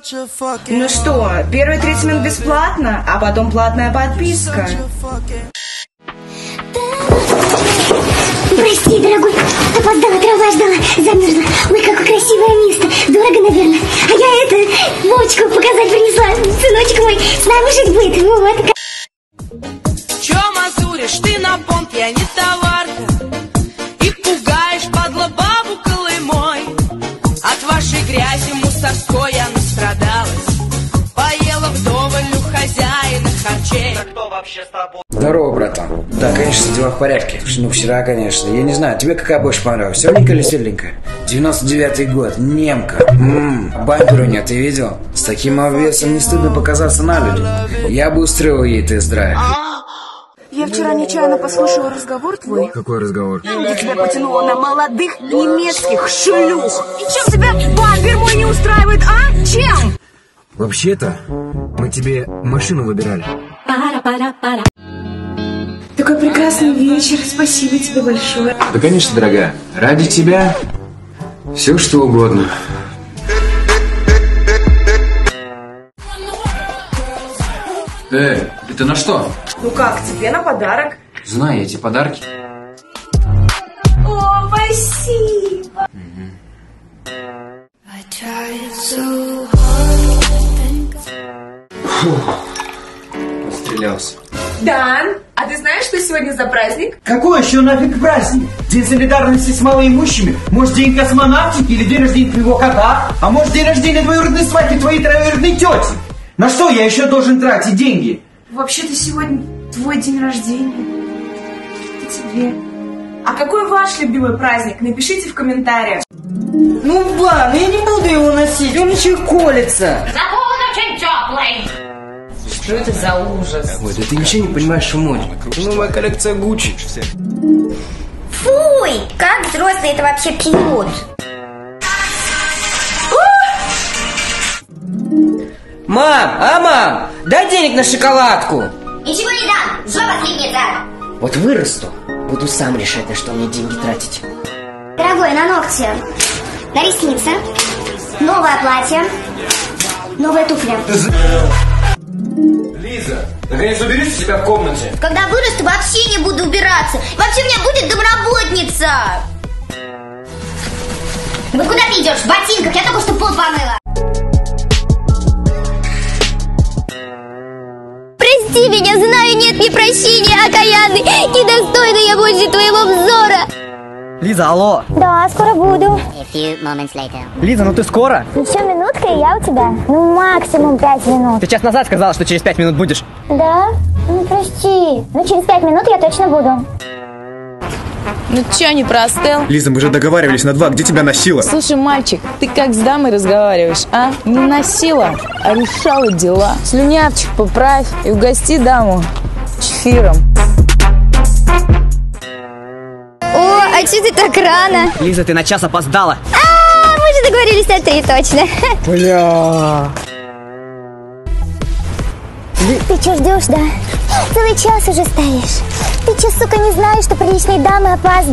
Ну что, первые 30 минут бесплатно, а потом платная подписка. Прости, дорогой, опоздала, трава ждала, замерзла. Ой, какое красивое место, дорого, наверное. А я Вовочку показать принесла. Сыночек мой, с нами жить будет. Вот. Чё мазуришь, ты на понт, я не товарка. И пугаешь, падла, бабу Колымой. От вашей грязи мусорской я настрадалась. Поела вдоволь у хозяина харчей. Да кто вообще с тобой? Здорово, братан. Да, конечно, дела в порядке. Ну, вчера, конечно. Я не знаю, тебе какая больше понравилась? Темненькая или светленькая? 99-й год, немка. Бампер у нее, ты видел? С таким обвесом не стыдно показаться на людях. Я бы устроил ей тест-драйв. Я вчера нечаянно послушала разговор твой. Какой разговор? Я тебя потянула на молодых немецких шлюх. И чем тебя бампер мой не устраивает, а? Чем? Вообще-то, мы тебе машину выбирали. Такой прекрасный вечер, спасибо тебе большое. Да, конечно, дорогая. Ради тебя все что угодно. Это на что? Ну как, тебе на подарок? Знаю я эти подарки. О, спасибо. Пострелялся. Дан, а ты знаешь, что сегодня за праздник? Какой еще нафиг праздник? День солидарности с малоимущими? Может, день космонавтики или день рождения твоего кота? А может, день рождения двоюродной свадьбы твоей троюродной тети? На что я еще должен тратить деньги? Вообще-то сегодня твой день рождения. Это тебе. А какой ваш любимый праздник? Напишите в комментариях. Ну, ба, я не буду его носить, он еще и колется. Забыл, очень теплый. Что это за ужас? Ой, да ты ничего не понимаешь в моде. Ну, моя коллекция Гуччи. Фуй, как взрослые это вообще пьют? Мам, дай денег на шоколадку. Ничего не дам, жопа слипнется. Вот вырасту, буду сам решать, на что мне деньги тратить. Дорогой, на ногти, на ресницы, новое платье, новые туфли. Лиза, наконец уберись у себя в комнате. Когда вырасту, вообще не буду убираться. Вообще у меня будет домработница. Вот куда ты идешь? В ботинках, я только что пол помыла. Прости меня, знаю, нет мне прощения, окаянный. Недостойна я больше твоего взора. Лиза, алло. Да, скоро буду. Лиза, ну ты скоро? Еще минутка, и я у тебя. Ну, максимум 5 минут. Ты час назад сказала, что через 5 минут будешь. Да? Ну, прости. Ну, через 5 минут я точно буду. Ну чё, не простыл? Лиза, мы же договаривались на 2, где тебя носила? Слушай, мальчик, ты как с дамой разговариваешь, а? Не носила, а решала дела. Слюнявчик поправь и угости даму чефиром. О, а че ты так рано? Лиза, ты на час опоздала. Мы же договорились на 3 точно. Бля. Ты что ждешь, да? Целый час уже стоишь. Ты че, сука, не знаешь, что приличные дамы опаздывают?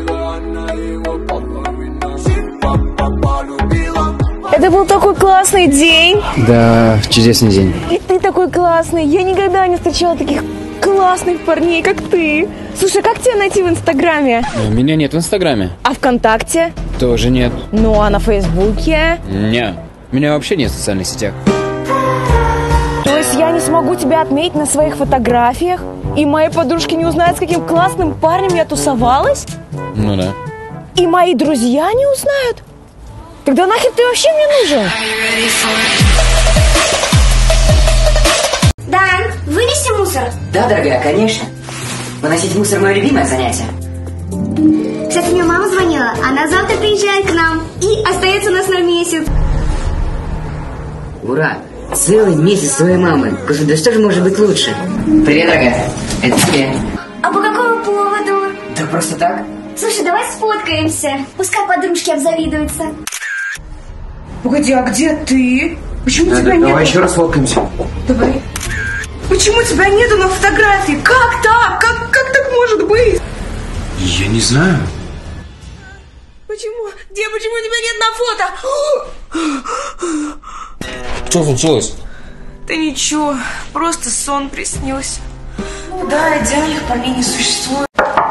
Это был такой классный день. Да, чудесный день. И ты такой классный. Я никогда не встречала таких классных парней, как ты. Слушай, как тебя найти в Инстаграме? Меня нет в Инстаграме. А ВКонтакте? Тоже нет. Ну, а на Фейсбуке? Не. Меня вообще нет в социальных сетях. То есть я не смогу тебя отметить на своих фотографиях? И мои подружки не узнают, с каким классным парнем я тусовалась? Ну да. И мои друзья не узнают? Тогда нахер ты вообще мне нужен? Дан, вынеси мусор. Да, дорогая, конечно. Выносить мусор – мое любимое занятие. Кстати, мне мама звонила. Она завтра приезжает к нам и остается у нас на месяц. Ура! Целый месяц своей мамы. Господи, да что же может быть лучше? Привет, дорогая. Это тебе. А по какому поводу? Да просто так. Слушай, давай сфоткаемся. Пускай подружки обзавидуются. Погоди, а где ты? Почему тебя нет? Давай еще раз фоткаемся. Давай. Почему тебя нету на фотографии? Как так? Как так может быть? Я не знаю. Почему? Где? Почему тебя нет на фото? Что случилось? Да ничего, просто сон приснился. Да, идеальных парней не существует.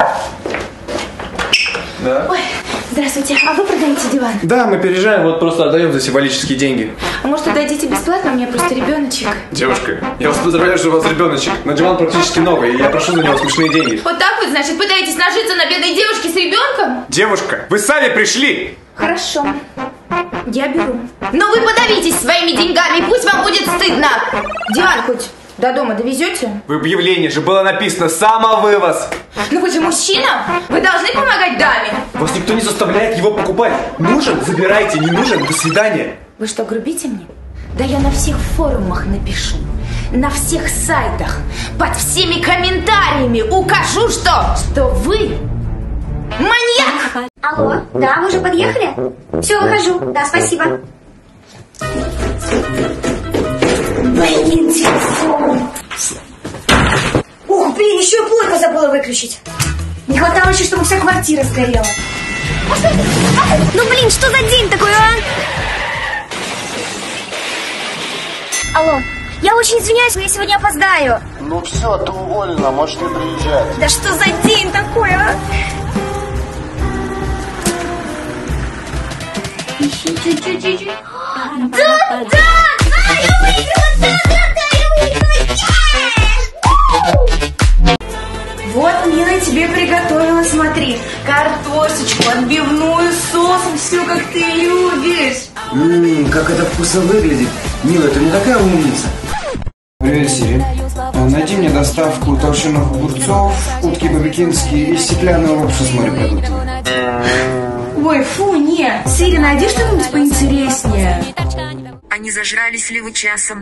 Да? Ой, здравствуйте, а вы продаете диван? Да, мы переезжаем, вот просто отдаем за символические деньги. А может, отдадите бесплатно? У меня просто ребеночек. Девушка, я вас поздравляю, что у вас ребеночек. Но диван практически новый, и я прошу за него смешные деньги. Вот так вот, значит, пытаетесь нажиться на бедной девушке с ребенком? Девушка, вы сами пришли! Хорошо, я беру. Но вы подавитесь своими деньгами, пусть вам будет стыдно. Диван хоть до дома довезете? В объявлении же было написано «Самовывоз». Ну вы же мужчина, вы должны помогать даме. Вас никто не заставляет его покупать. Нужен, забирайте, не нужен, до свидания. Вы что, грубите мне? Да я на всех форумах напишу, на всех сайтах, под всеми комментариями укажу, что вы маньяк! Алло, да, вы уже подъехали? Все, выхожу. Да, спасибо. Блин, телефон. Ух, блин, еще и плойку забыла выключить. Не хватало еще, чтобы вся квартира сгорела. Ну, блин, что за день такой, а? Алло, я очень извиняюсь, но я сегодня опоздаю. Ну все, ты уволена, можешь не приезжать. Да что за день такой, а? Еще чуть-чуть. Да, я выиграла, я выиграла. Вот Нина тебе приготовила, смотри, картошечку, отбивную с соусом, все как ты любишь. Как это вкусно выглядит. Мила, ты не такая умница. Привет, Сири. Найди мне доставку толщенных огурцов, утки бабикинские и стеклянную лапшу с морепродуктами. Ой, фу, нет. Сири, найди что-нибудь поинтереснее. Они зажрались ли вы часом?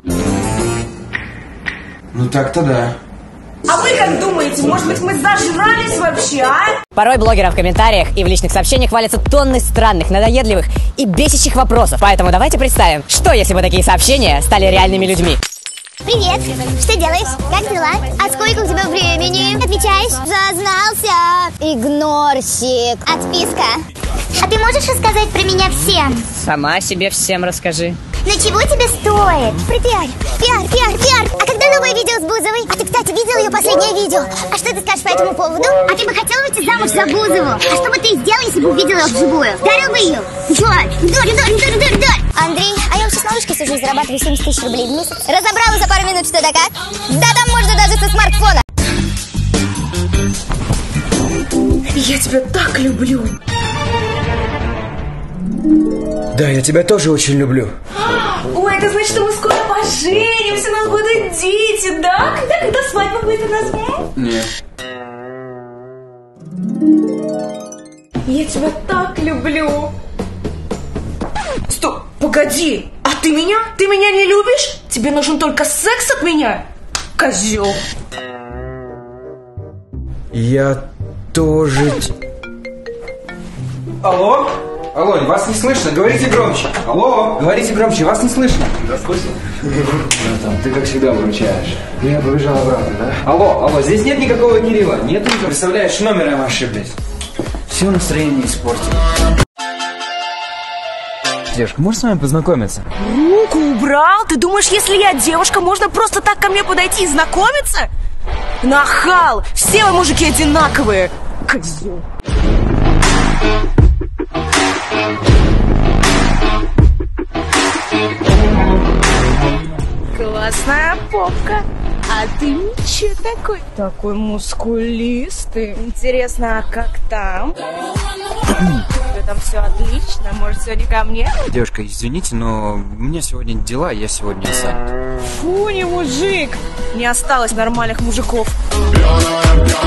Ну так-то да. А вы как думаете, может быть, мы зажрались вообще, а? Порой блогерам в комментариях и в личных сообщениях валятся тонны странных, надоедливых и бесящих вопросов. Поэтому давайте представим, что если бы такие сообщения стали реальными людьми. Привет, что делаешь? Как дела? А сколько у тебя времени? Отвечаешь? Зазнался. Игнорщик. Отписка. А ты можешь рассказать про меня всем? Сама себе всем расскажи. Но чего тебе стоит? Пропиарь. Пиар. А когда новое видео с Бузовой? А ты, кстати, видел ее последнее видео? А что ты скажешь по этому поводу? А ты бы хотел выйти замуж за Бузову? А что бы ты сделал, если бы увидел ее вживую? Дарил бы ее? Дорь. Андрей, а я вообще с малышкой сижу и зарабатываю 70 тысяч рублей в месяц. Разобрала за пару минут, что да как? Да там можно даже со смартфона. Я тебя так люблю. Да, я тебя тоже очень люблю. Ой, это значит, что мы скоро поженимся, у нас будут дети, да? Когда свадьба будет у нас? Нет. Я тебя так люблю. Стоп, погоди, а ты меня? Ты меня не любишь? Тебе нужен только секс от меня? Козел. Я тоже... Алло? Алло, вас не слышно, говорите громче. Алло, говорите громче, вас не слышно. Да, слышно? Братан, ты как всегда выручаешь. Я побежал обратно, да? Алло, здесь нет никакого Кирилла. Нет никакого. Представляешь, номером ошиблись. Все настроение испортили. Девушка, можешь с вами познакомиться? Руку убрал? Ты думаешь, если я девушка, можно просто так ко мне подойти и знакомиться? Нахал! Все вы мужики одинаковые! Козел! Классная попка. А ты ничего такой. Такой мускулистый. Интересно, а как там? Там все отлично. Может, сегодня ко мне? Девушка, извините, но у меня сегодня дела, я сегодня занят. Фу, не мужик. Не осталось нормальных мужиков.